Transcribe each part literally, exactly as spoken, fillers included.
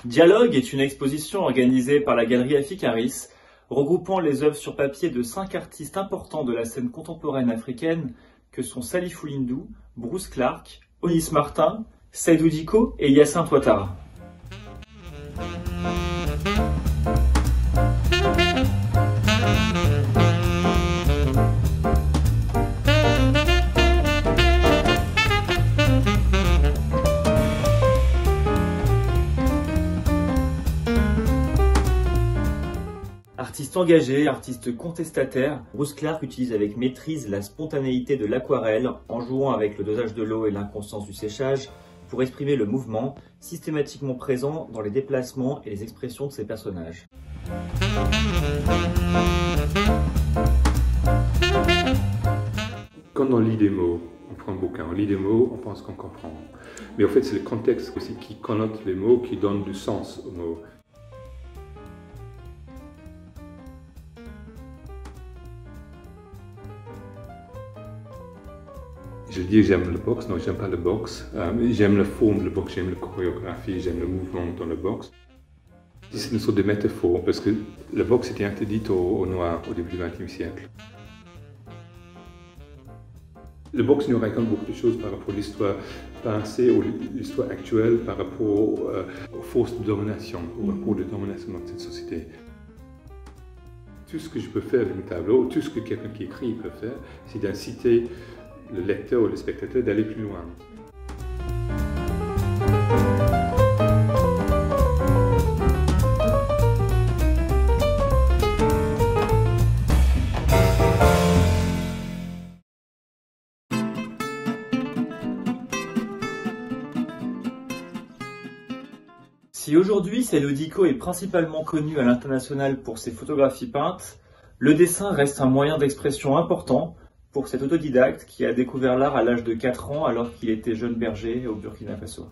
Dialogue est une exposition organisée par la galerie Afikaris, regroupant les œuvres sur papier de cinq artistes importants de la scène contemporaine africaine que sont Salifou Lindou, Bruce Clark, Onis Martin, Seydou Diko et Hyacinthe Ouattara. Artiste engagé, artiste contestataire, Bruce Clark utilise avec maîtrise la spontanéité de l'aquarelle en jouant avec le dosage de l'eau et l'inconscience du séchage pour exprimer le mouvement systématiquement présent dans les déplacements et les expressions de ses personnages. Quand on lit des mots, on prend un bouquin, on lit des mots, on pense qu'on comprend. Mais en fait, c'est le contexte aussi qui connote les mots, qui donne du sens aux mots. Je dis que j'aime le boxe, non, j'aime pas le boxe. Euh, j'aime la forme de le boxe, j'aime la chorégraphie, j'aime le mouvement dans le boxe. C'est une sorte de métaphore, parce que le boxe était interdit aux, aux Noirs au début du vingtième siècle. Le boxe nous raconte beaucoup de choses par rapport à l'histoire passée ou l'histoire actuelle, par rapport euh, aux forces de domination, au rapport de domination dans cette société. Tout ce que je peux faire avec un tableau, tout ce que quelqu'un qui écrit peut faire, c'est d'inciter le lecteur ou le spectateur d'aller plus loin. Si aujourd'hui Seydou Diko est principalement connu à l'international pour ses photographies peintes, le dessin reste un moyen d'expression important pour cet autodidacte qui a découvert l'art à l'âge de quatre ans alors qu'il était jeune berger au Burkina Faso.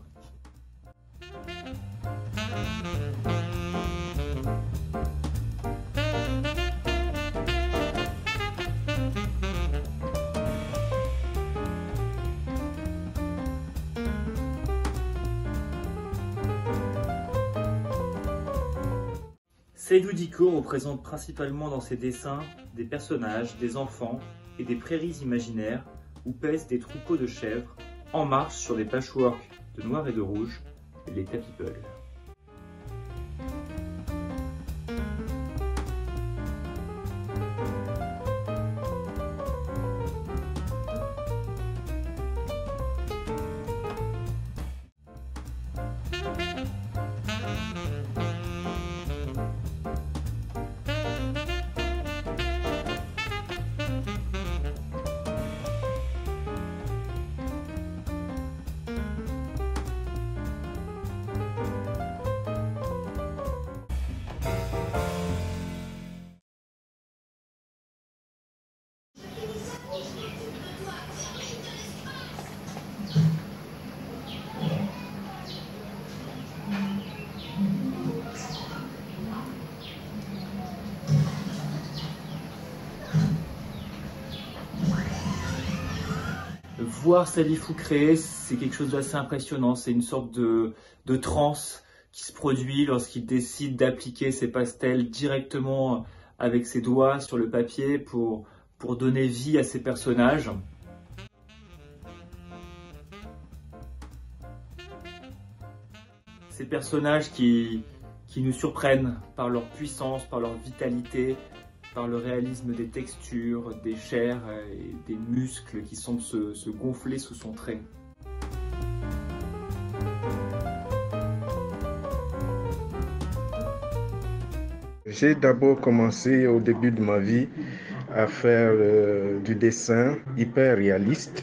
Seydou Diko représente principalement dans ses dessins des personnages, des enfants et des prairies imaginaires où pèsent des troupeaux de chèvres en marche sur des patchworks de noir et de rouge, les tapis-people. Voir Salifou créer, c'est quelque chose d'assez impressionnant. C'est une sorte de, de transe qui se produit lorsqu'il décide d'appliquer ses pastels directement avec ses doigts sur le papier pour, pour donner vie à ses personnages. Ces personnages qui, qui nous surprennent par leur puissance, par leur vitalité, par le réalisme des textures, des chairs et des muscles qui semblent se, se gonfler sous son trait. J'ai d'abord commencé au début de ma vie à faire euh, du dessin hyper réaliste.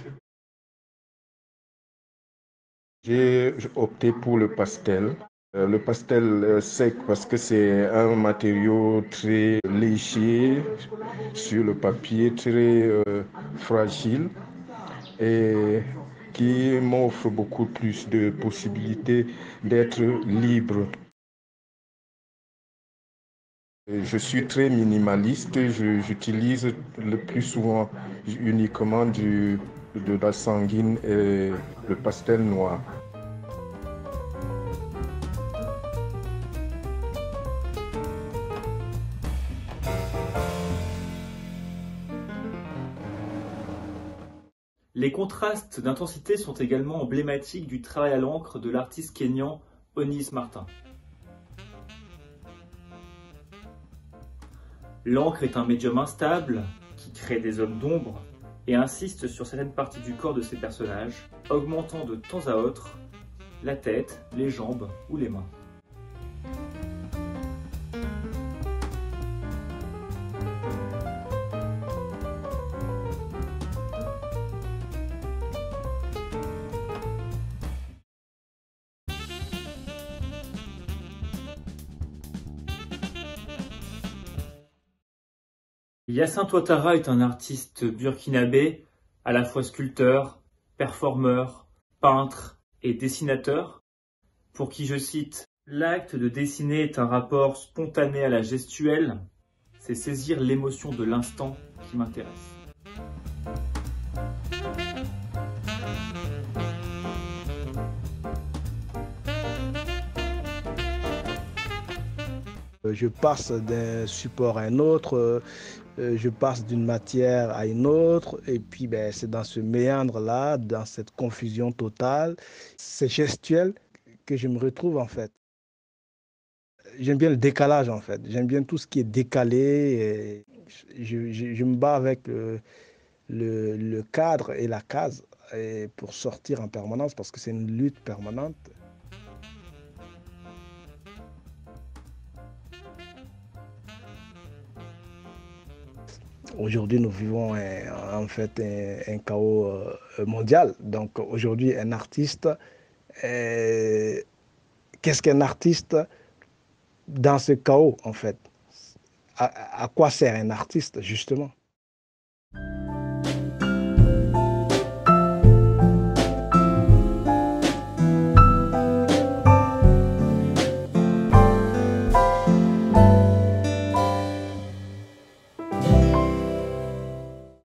J'ai opté pour le pastel. Le pastel sec parce que c'est un matériau très léger sur le papier, très euh, fragile et qui m'offre beaucoup plus de possibilités d'être libre. Je suis très minimaliste, j'utilise le plus souvent uniquement du, de la sanguine et le pastel noir. Les contrastes d'intensité sont également emblématiques du travail à l'encre de l'artiste kényan Onis Martin. L'encre est un médium instable qui crée des zones d'ombre et insiste sur certaines parties du corps de ses personnages, augmentant de temps à autre la tête, les jambes ou les mains. Hyacinthe Ouattara est un artiste burkinabé, à la fois sculpteur, performeur, peintre et dessinateur, pour qui, je cite, « L'acte de dessiner est un rapport spontané à la gestuelle, c'est saisir l'émotion de l'instant qui m'intéresse. » Je passe d'un support à un autre, je passe d'une matière à une autre, et puis ben, c'est dans ce méandre-là, dans cette confusion totale, c'est gestuel que je me retrouve en fait. J'aime bien le décalage en fait, j'aime bien tout ce qui est décalé, et je, je, je me bats avec le, le, le cadre et la case et pour sortir en permanence parce que c'est une lutte permanente. Aujourd'hui, nous vivons un, en fait un, un chaos mondial. Donc aujourd'hui, un artiste, euh, qu'est-ce qu'un artiste dans ce chaos en fait? À, à quoi sert un artiste justement?